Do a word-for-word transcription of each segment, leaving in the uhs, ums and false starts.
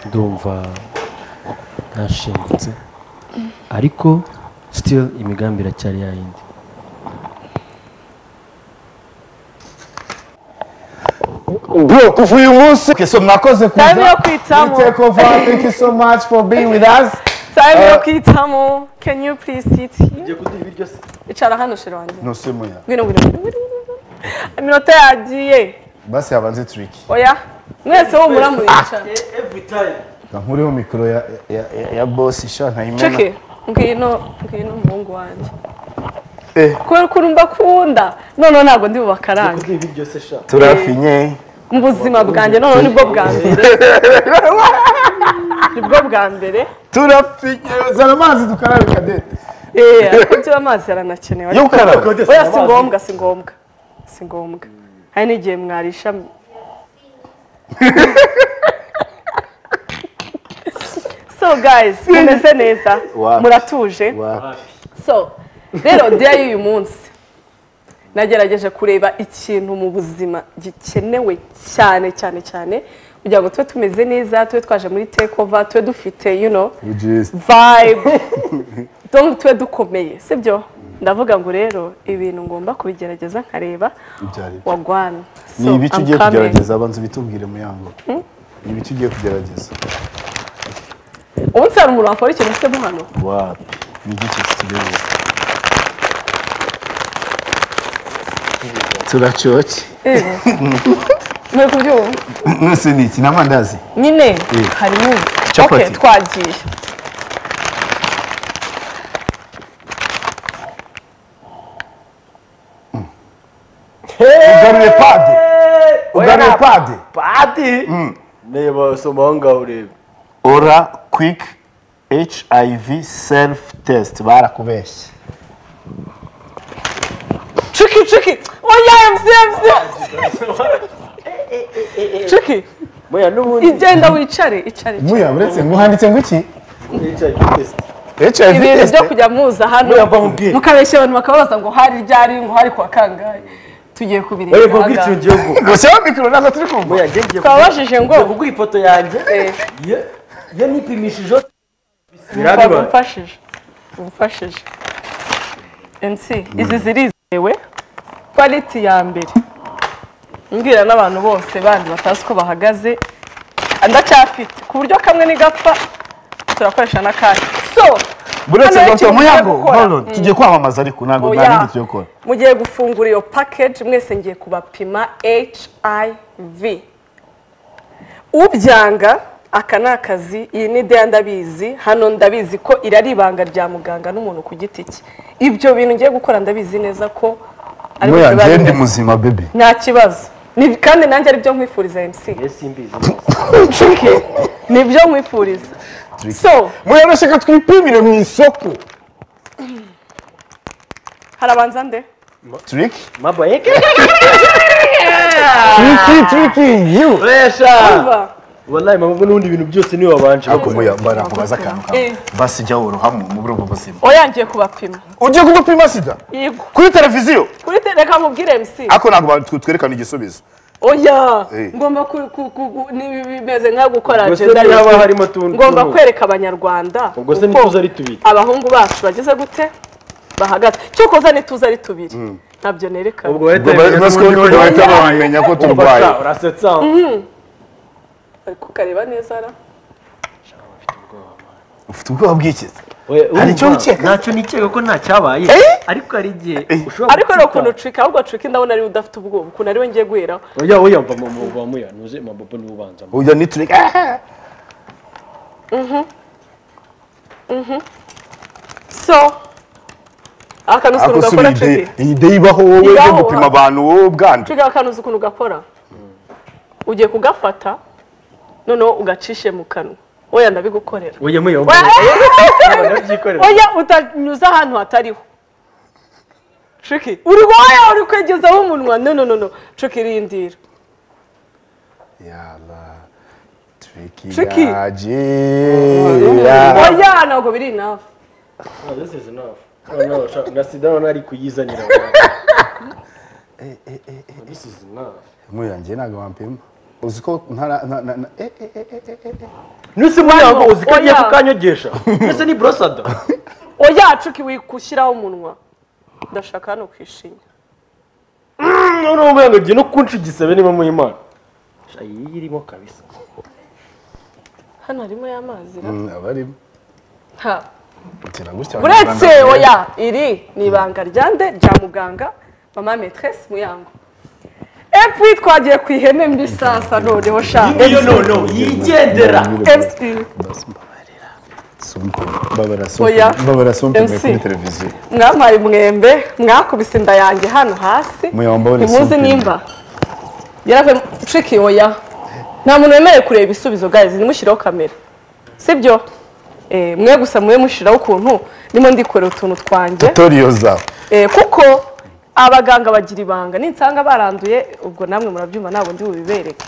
ndumva nashingutse ariko still imigambi iracyari yayindi. Bro, kuva uyu munsi okay, so mwakoze kuza. Time yo kwitamo. Take over. Thank you so much for being with us. Time yo kwitamo. Can you please sit here? Ugiye kuduha ibiryo se? Icara hano shira wanjye. No semo ya. Ngwino ngwino. Iminota yagiye. Basi yabanze tricky. Oya. Mwese wo muramuyicara. Every time. Nkuriho mikro ya ya, ya, ya boss isha ntayimena. Tricky. Ngwino ngwino umuhungu wanjye. Eh. Ko kurumba kunda. None ntago ndi bubakaranga. Kuduha ibiryo se sha. Turafinye. Mu buzima bwanjye none nibwo bwa mbere. Nibwo bwa mbere. Turafinye. Zana amazi dukarabe Kadete. Eh, ariko byo amazi yaranakenewe. Yo ukarabe. Oya si ngombwa si ngombwa. Si ngombwa. Hari n'igihe mwarisha. So guys, mumeze neza. Muratuje. So, rero dia y'uyu munsi nagerageje kureba ikintu mu buzima gikenewe cyane cyane cyane kugira ngo twe tumeze neza, twe twaje muri take over, twe dufite you know vibe. Donc twe dukomeye, sibyo? Ndavuga ngo rero ibintu ngomba kubigerageza nkareba wagwana. Ni ibice ugiye kugerageza abanze bitubwire mu yango. Ni ibice ugiye kugerageza. Ubundi hari umuntu wakora ikintu cyo hano. Wow. Ni igice kigiye. Turachoche. Eh. Mwe kubyumva? Nose ni iki namandazi. Nyine harimo. Okay, twagiye. Ugarure pade. Ugarure pade. Pade. Mm. Neba soma ngaho urebe. Ora quick H I V self test barakubeshye. Tricky tricky. Oya M C M C. Tricky. Moya nubundi. Igenda wicare, icare. Muya uretse nguhanditse ngo iki? H I V test. H I V ibintu test. byo kujya muza hano mukabeshya abantu bakabaza ngo hari ryari ngo hari kwa kangahe tugiye kubireba. Oya vuga icyo ngiye ngo. Gusaba mikro nazo turi kumva. Moya ngiye. Twabajije ngo kuguha ifoto yanjye. Eh. Ye ye nipimishije. Birabiba. Umfashije. Umfashije. M C izi zirizewe. Quality ya mbere. Mbwira n'abantu bose bandi batazi ko bahagaze ndacyafite ku buryo kamwe ni gapfa turakoresha na kandi. So buretse gonto muyango hold tugiye kwamamaza ariko nago nandi tugiye gukora. Mugiye gufungura iyo package mwese ngiye kubapima H I V. Ubyanga aka nakazi iyi ni de ndabizi hano ndabizi ko irari ibanga rya muganga n'umuntu ku giti cye. Ibyo bintu ngiye gukora ndabizi neza ko ari byo bari ndi muzima bebe. Nta kibazo. Ni kandi nanjye ari byo nkwifuriza M C. Yes imbizi. Tricky. Ni byo nkwifuriza. So, muyarashaka twipimire mu isoko. Harabanza nde? Trick? Maba yeke. Tricky tricky you. Resha. Wallahi mama n'undi ibintu byose ni wabanje. Ako muya mbara kubaza kantu kamwe. Basi jya uruhamu mu buro buzima. Oya ngiye kubapima. Ugiye kugupima sida? Yego. Kuri televiziyo? Kuri teleka mubwire M C. Ako nago twerekana igisubizo. Oya, ngomba ni bimeze nka gukora agenda yaba harimo tuntu. Ngomba kwereka abanyarwanda. Ubwo se nituza ari tubiri. Abahungu bacu bageze gute? Bahagaze. Cyo koza nituza ari tubiri. Ntabyo nereka. Ubwo bahita bamenya ko turwaye. Urasetsa. Ariko kareba neza ara. Ufite ubwoba bw'ikiza. Hari cyo ukeka? Ntacyo nikeka ko nta cyabaye. Ariko ari giye ushobora. Ariko no kuntu trick ahubwo trick ndabona ari udafite ubwoba. Kuntu ari we ngiye guhera. Oya oya mva mu va muya nuze mababo ni ubanza. Oya ni trick. Mhm. Mhm. So akanusu kuntu gakora trick. Iyi day ibaho wowe yo gupima abantu wowe bwanje. Trick akanusu kuntu gakora. Ugiye kugafata noneho ugacishe mu kanwa. Oya ndabigukorera. Oya muya. Oya utanyuza ahantu hatariho. Tricky. Uri goya uri kwegezaho umunwa. No no no no. Tricky rindira. Yalla. Tricky. Tricky. Oya nago biri enough. Oh, this is enough. Oh no, nasida nari kuyizanira. Eh eh eh. This is enough. Muya nje nago wampima. Uziko ntara eh eh eh eh. nuse muyango uzikagiye kukanyogesha nuse ni brosada oya cuki wikushyiraho umunwa ndashaka hano kwishinya none muyango giye no kunshi gisabe niba mu Imana shayi irimo kabisa hano harimo y'amazi abarimo ha uretse oya iri ni ibanga ryande rya muganga mama maîtresse muyango epui twagiye ku ihene mbi sasa noneho sha iyo nono yigendera babara sompe kuri televiziyo mwamaye mwembe mwakubise inda yanjye hano hasi ntimuzi nimba yarave tricky oya nta muntu wemerewe kureba ibisubizo guys nimushyiraho kamera sibyo eh mwe gusa mwe mushiraho ukuntu nimo ndikorera utuntu twanjye tutorial zawe eh kuko abaganga bagira ibanga ninsanga baranduye ubwo namwe murabyumva nabo ndi bubibereke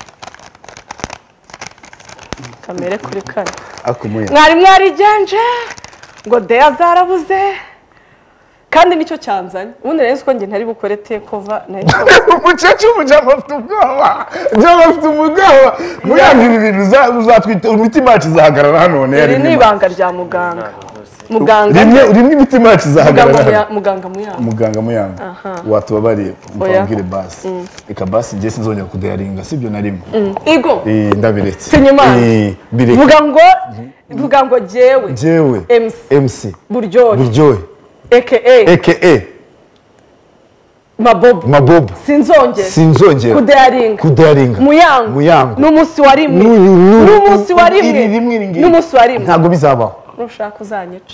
kamere kuri kane akumuye mwari mwari genje ngo deya zarabuze kandi nicyo cyanzanye ubundi rero uko nge ntari bukore tekova nayo umucece umujama afite ubwoba njama afite ubwoba muyango ibi bintu uzatwita umutima wacu zahagarara hano none yari ni ibanga rya muganga muganga rimwe rimwe imitima yacu zahagarara muganga muyango muganga muyango watubabariye umubwire basi eka basi je sinzongera kudeyaringa sibyo na rimwe igo eh ndabiretse eh vuga ngo vuga ngo jewe jewe MC MC buryohe buryohe aka aka mabobo mabobo sinzongera sinzongera kudeyaringa kudeyaringa muyango muyango n'umunsi wa rimwe n'umunsi wa rimwe n'umunsi wa rimwe ntago bizabaho nushaka uzanyica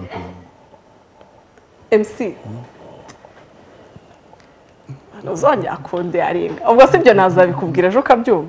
M C uzongera kudeyaringa ubwo sibyo nazabikubwira ejo kabyumva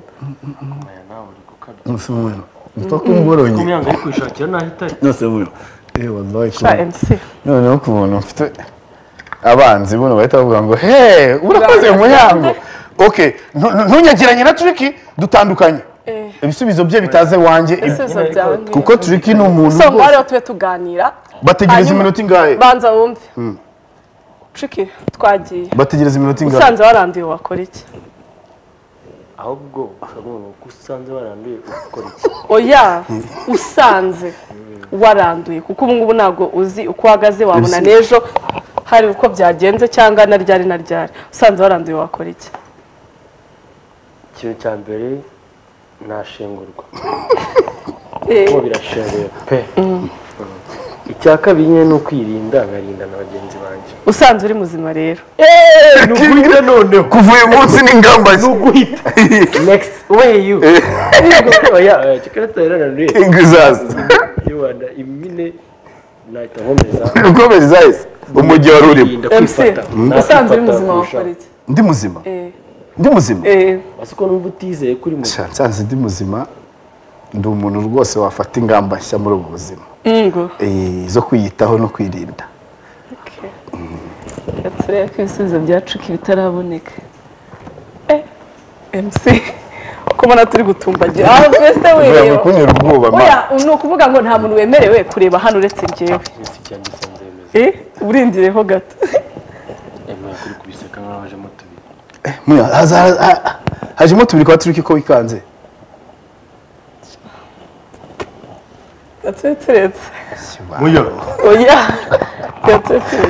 Musumo Ntokumboronye kumyanga ari kwishakira nahitari nose buyo eh wallahi sha M C none no kubona mfite abanzi buno bahita bavuga ngo he urakoze muyango okay ntunyagiranye na Tricky dutandukanye ibisubizo bye bitaze wanje kuko Tricky ni umuntu so ngare tube tuganira bategereza iminota ingahe banza wumve Tricky twagiye bategereza iminota ingahe usanze warandiye wakora iki ahubwo ushobora gusanze waranduye ukora iki oya usanze waranduye kuko ubu ngubu ntago uzi uko uhagaze wabona nejo hari uko byagenze cyangwa na ryari na ryari usanze waranduye wakora iki ikintu cya mbere nashengurwa ko birashenguye pe icya kabiri ni ukwirinda nkarinda na bagenzi banjye usanze uri muzima rero eee nuguhita noneho kuva uyu munsi n'ingamba nuguhita next way you oya kikarata yararanduye ingizaza yubanda imine nahita nkomeza ukomeza ese umujyi wari urimo M C usanze uri muzima wakora iki ndi muzima ndi muzima eh basuko numva utizeye kuri muzima nsanze ndi muzima ndi umuntu rwose wafata ingamba nshya muri ubu buzima ngo eh zo kwiyitaho no kwirinda okay yatsere ko ibisubizo bya Tricky bitaraboneka eh M C kumana turi gutumbagira aho twese wewe kunyura ubwoba ma oya no kuvuga ngo nta muntu wemerewe kureba hano uretse njyewe eh urindireho gato emwe kuri kubiseka nk'abajemo tubiri eh muya haza hajemo tubiri kwa Tricky ko wikanze Yatseteretse. Muyo. Oya. Yatseteretse.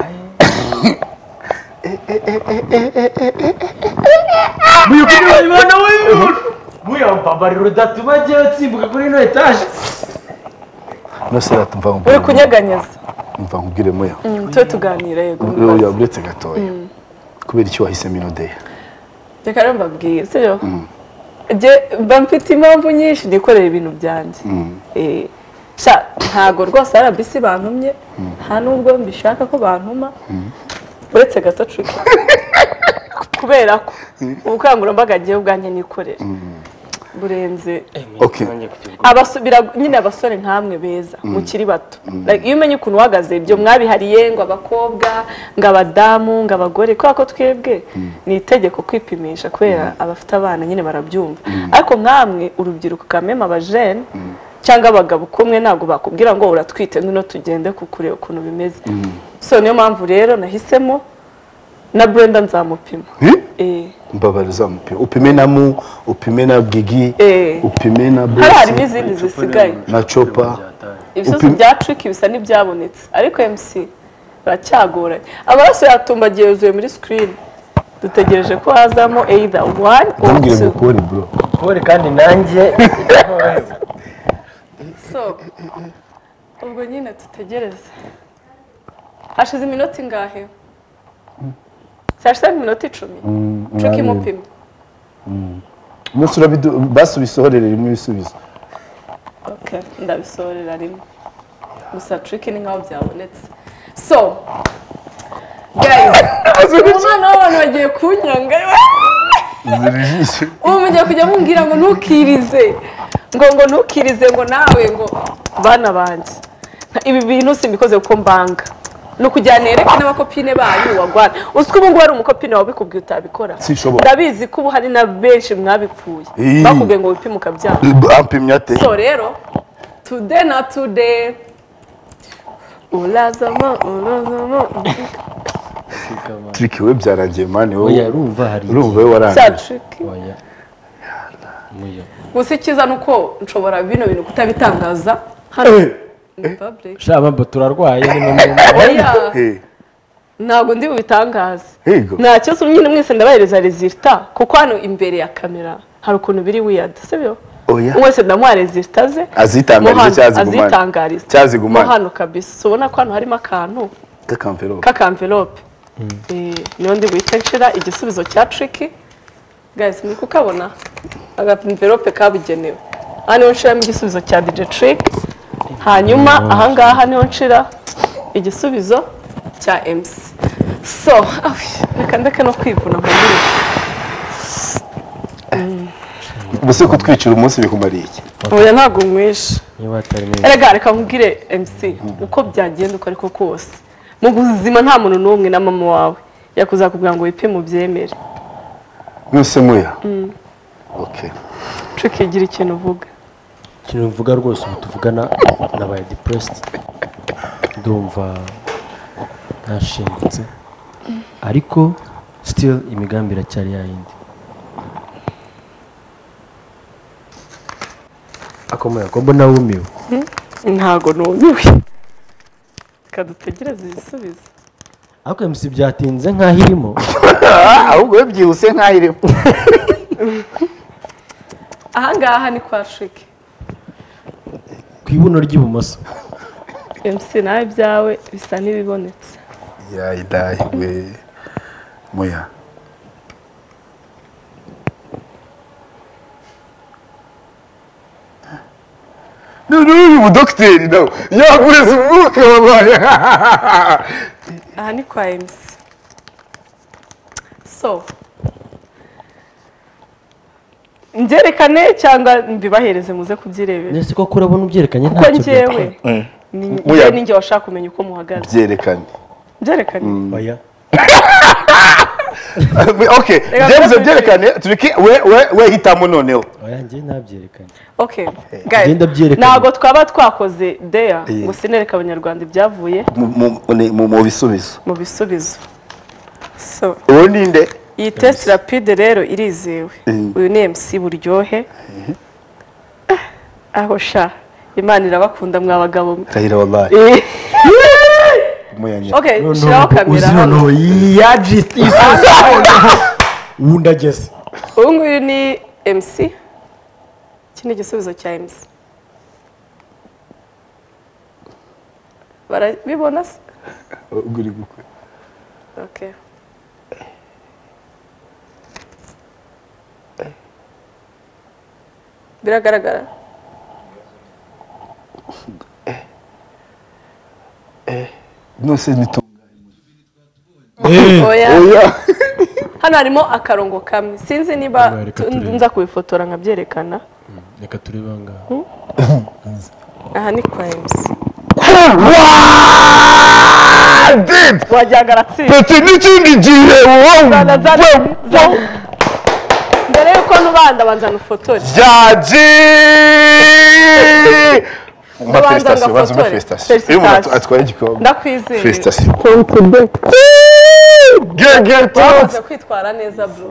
Muyo kuri Imana wewe. Muyo babariro datuma je tsimbuka kuri no etage. No sera tumva ngo. Uri kunyeganyeza. Mva nkubwire muyo. Twe tuganira yego. Oya uretse gatoya. Kubera iki wahise minode. Reka rero mbabwire, sibyo? Je mba mfite impamvu nyinshi nikorera ibintu byanjye. Eh sha ntago rwose R B C bantumye nta nubwo mbishaka ko bantuma uretse gato Tricky kubera ko ubukangurambaga agiye ubwanjye nikorera burenze okay abasubira nyine abasore nkamwe beza mukiri bato like iyo umenye ukuntu uhagaze ibyo mwabihariye ngo abakobwa ngo abadamu ngo abagore kwa ko twebwe ni itegeko kwipimisha kubera abafite abana nyine barabyumva ariko nkamwe urubyiruko kamema abajene cyangwa abagabo kumwe ntago bakubwira ngo uratwite ngino tugende kukureba ukuntu bimeze so niyo mpamvu rero nahisemo na Brenda nzamupima eh mbabariza mupima upime na mu upime na Gigi upime na Boss hari harimo izindi zisigaye na Chopa ibisubizo bya trick bisa n'ibyabonetse ariko M C baracyagoranye amaraso yatumbagiye yuzuye muri screen dutegereje ko hazamo either one or two Poli bro Poli kandi nanjye so ubwo nyine tutegereze hashize iminota ingahe sasa iminota icumi trick imupima Musi urabidu basubisohorera rimwe ibisubizo okay ndabisohorera rimwe gusa trick ni nkaho byabonetse so guys umwana w'abantu bagiye kunyanga ubu mugiye kujya mumbwira ngo ntukirize ngo ngo ntukirize ngo nawe ngo bana banjye ibi bintu simbikoze kuko mbanga no kujyana ereke n'abakopine banyu wagwana uziko ubu ngo ari umukopine wawe bikubwiye utabikora ndabizi ko ubu hari na benshi mwabipfuye bakubwiye ngo wipime ukabyanga ampimye ate so rero today na today ulazama ulazama trick we byarangiye mani wowe urumva hari urumva we warangiye oya muyo gusa ikiza nuko nshobora bino bintu kutabitangaza hano public shaba mba turarwaye ni ntabwo ndi bubitangaze nta cyo nyine mwese ndabahereza resultat kuko hano imbere ya kamera hari ukuntu biri weird sibyo wese ndamuha resultat ze azitangariza cyazigumana azitangariza cyazigumana hano kabisa ubona ko hano harimo akantu kakamvelope kakamvelope eh niyo ndi buhita nshira igisubizo cya trick guys muri kukabona akamvelope kabugenewe hano nshiramo igisubizo cya D J Trick hanyuma ahangaha niho nshira igisubizo cya M C so reka ndeke no kwivuna mpamire ubuse kutwicira umunsi bikumariye iki oya ntago mwishe niba atari mwiza erega reka nkubwire M C uko byagenda uko ariko kose mu buzima nta muntu n'umwe na mama wawe yakuzakubwira ngo wipime ubyemere mwese muya okay Trick igira ikintu uvuga ikintu mvuga rwose ubu tuvugana nabaye depressed ndumva nashingutse ariko still imigambi iracyari yayindi akomeye ko mbona wumiwe ntago numiwe kadutegereza ibisubizo ariko M C byatinze nkaho irimo ahubwo byihuse nkaho irimo ahangaha ni kwa Trick ku ibuno ry'ibumoso M C nawe byawe bisa n'ibibonetse ya idahi we muya no no mu doctor no yagureze umwuka wabaye aha ni kwa M C so ngerekane cyangwa mbibahereze muze kubyirebera nese ko kurabona ubyerekanye ntacyo ko njyewe ni ninjye washaka kumenya uko muhagaze byerekane byerekane oya okay James byerekane turiki we we we hitamo noneho oya ngiye nabyerekanye okay guys nago twaba twakoze there ngo sinereka abanyarwanda ibyavuye mu mu bisubizo mu bisubizo so uwo ninde iyi test rapide rero irizewe uyu ni M C buryohe aho sha Imana irabakunda mwa bagabo Tahira wallahi muyanya okay shiraho kamera hano ya just isoso undageze uyu nguyu ni M C kindi gisubizo cya M C barabibona se uguri gukwe okay biragaragara eh no se oya hano harimo akarongo kamwe sinzi niba nza kubifotora nkabyerekana reka turebe ngaho aha ni kwa M C did wajagaratsi pete n'ikindi gihe wowe mbere yuko nubanda banza nufotore jaji Ndabanza manifestation ngafotore manifestation iyo umuntu atwaye igikombe ndakwizeye festation Get get wamaze kwitwara neza bro.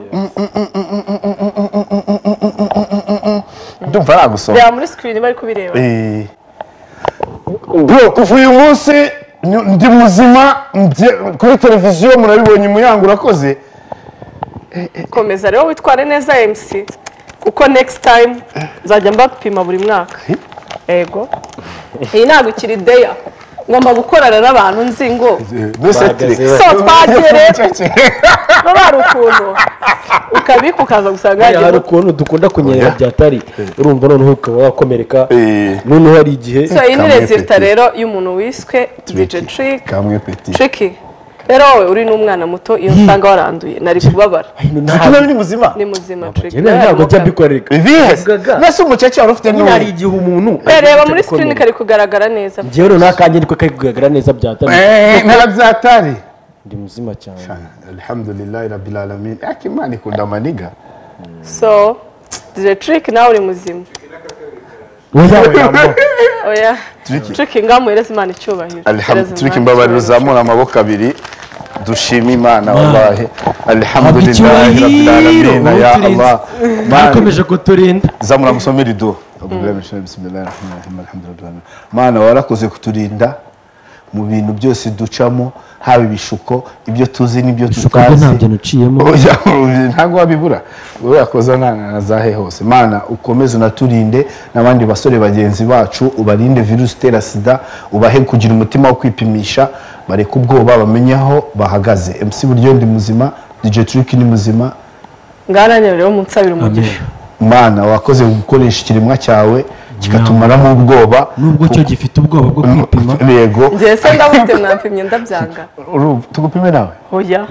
Ndumva nagusoma. Reba muri screen bari kubireba. Eh. Bro, kuva uyu munsi ndi muzima kuri televiziyo murabibonye Muyango urakoze. Komeza rero witware neza M C. Uko next time nzajya mbapima buri mwaka. Ego. Iyi ntabwo ikiri deya. Ngomba gukorana n'abantu nzi ngo. So twagere. Bari ukuntu. Ukabika ukaza gusanga yagiye. Hari ukuntu dukunda kunyerera byatari. Urumva noneho ukaba wakomereka. Noneho hari igihe. So iyi ni resulta rero y'umuntu wiswe D J Trick. Kamwe petit. Tricky. Rero wowe uri n'umwana muto iyo usanga waranduye nari kubabara. Ntabwo ni muzima. Ni muzima Tricky. Ntabwo ajya bikorereka. Nase umucece wari ufite n'ubu. Hari igihe umuntu. Reba muri screen kari kugaragara neza. Njyewe rero nakanje niko kari kugaragara neza byatari. Eh, narabyatari. Ndi muzima cyane. Alhamdulillah rabbil alamin. Akimani kunda maniga. So, D J Trick nawe uri muzima. Oya oya. Oya. Trick ngamuhereza Imana icyubahiro. Alhamdulillah Trick mbabarira zamura amaboko abiri. Dushima Imana wallahi. Alhamdulillah rabbil alamin ya Allah. Bakomeje kuturinda. Zamura musomera ido. Bismillahirrahmanirrahim. Alhamdulillah. Mana warakoze kuturinda mu bintu byose ducamo haba ibishuko ibyo tuzi n'ibyo tutazi. Ntabyo nuciyemo. Ntago wabibura. Wowe yakoza nana zahe hose. Mana ukomeze unaturinde n'abandi basore bagenzi bacu ubarinde virus itera sida ubahe kugira umutima wo kwipimisha bareke ubwoba bamenyaho bahagaze. M C buryo ndi muzima, D J Trick ni muzima. Ngaranye rero munsabira umugisha. Mana wakoze gukoresha ikiremwa cyawe kikatumaramo ubwoba nubwo cyo gifite ubwoba bwo kwipima. Yego. Ngiye se ndabufite mwampimye ndabyanga. Tugupime nawe. Oya.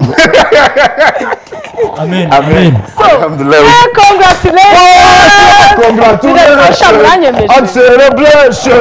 Amen. Amen. Alhamdulillah. Congratulations. Congratulations. And celebration.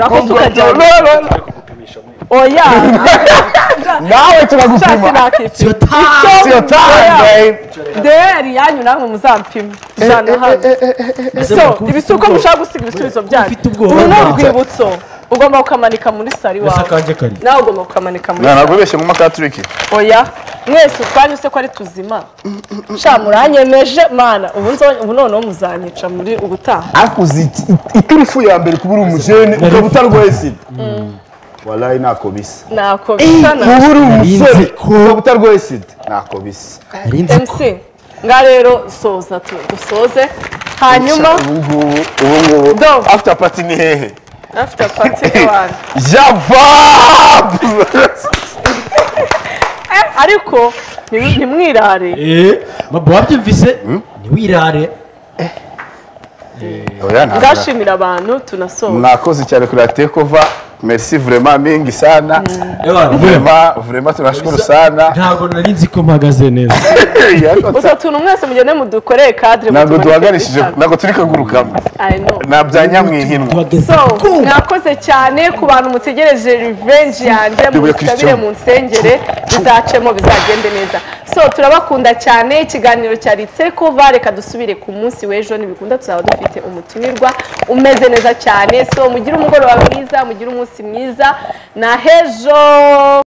Oya. Nawe turagupima. Sio time. Sio time. Deri yanyu namwe muzampima. Zana hano. So, ibisuko mushaka gusiga ibisubizo byanyu. Ubu ni urwibutso. Ugomba ukamanika muri sari wawe. Nawe ugomba ukamanika muri sari. Ntabwo ubeshye mu maka Trick. Oya. Mwese twanyuse ko ari tuzima. Sha muranyemeje mana. Ubu nzo ubu noneho muzanyica muri ubutaha. Akuzi iturufu ya mbere kubura umujene ukabutarwaye sida. Wallahi nako bisa. Nako bisa na. Kubura umusore ukabutarwaye sida. Nako bisa. M C. Nga rero soza tu dusoze. Hanyuma ubu ubu after party ni hehe? After party one. Java! Eh ariko ni mwirare. Eh, babo wabyumvise ni wirare. Eh. Oya nta. Ndashimira abantu tunasoza. Mwakoze cyane kuri Tekova. Merci vraiment mingi sana. Vraiment vraiment tunashukuru sana. Ntago nari nzi ko mpagaze neza. Uzo tuntu mwese mugende mudukoreye cadre mu. Nago duhagarishije nago turi kagurukamo. I know. Nabyanya mwihinwa. So, mwakoze cyane ku bantu mutegereje revenge yanjye musabire mu nsengere bizacemo bizagende neza. So, turabakunda cyane ikiganiro cyari Tekova reka dusubire ku munsi w'ejo nibikunda tuzaba dufite umutumirwa umeze neza cyane. So, mugire umugoroba mwiza, mugire umunsi mwiza na hejo.